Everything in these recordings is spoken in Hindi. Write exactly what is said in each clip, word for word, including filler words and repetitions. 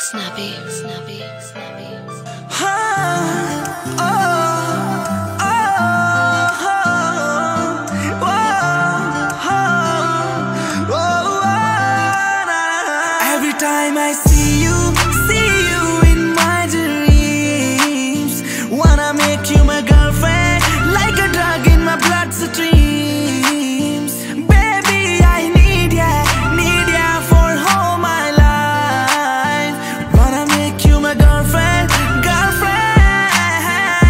Snappy, snappy, snappy. Oh, oh, oh, oh, oh. Every time I see you, see you in my dreams. Wanna make you my girlfriend, like a drug in my bloodstreams. Baby, I need ya, need ya for all my life. Wanna make you my girlfriend, girlfriend,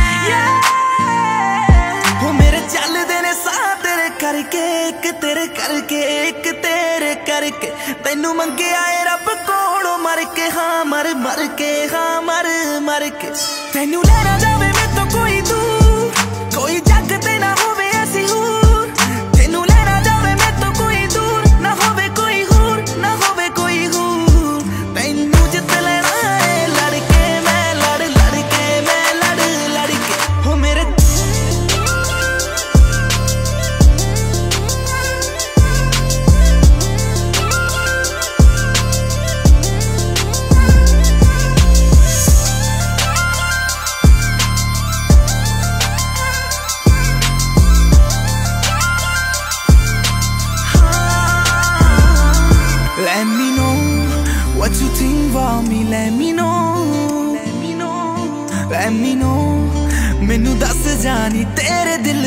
yeah. वो मेरे चलदे ने साथ तेरे करके, एक तेरे करके, एक तेरे करके। तैनू मंगे आए रब कोलों मर के, हाँ मर मर के, हाँ मर मर के। तैनू लेना जावे मैं तो कोई दूर, कोई जग ते ना होवे ऐसी हूर। तैनू लेना जावे मैं तो कोई दूर, ना होवे कोई हूर, ना होवे कोई हूर। तैनू जित लेना है लड़के, मैं लड़ लड़के, मैं लड़ लड़के। हो मेरे Let me know what you think about me. Let me know, let me know, let me know. मैनू दस जानी तेरे दिल